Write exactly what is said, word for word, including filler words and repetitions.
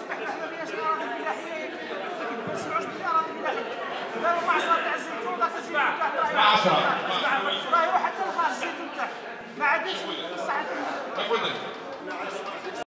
حنا حنا ديال الاراضي الفلاحيه ما كنسمعوش بالاراضي الفلاحيه. دابا مع عشرة تاع الزيتون ذاك الزيتون تاعك راه يروح حتى لخارج الزيتون تاعك ما عادش بصح.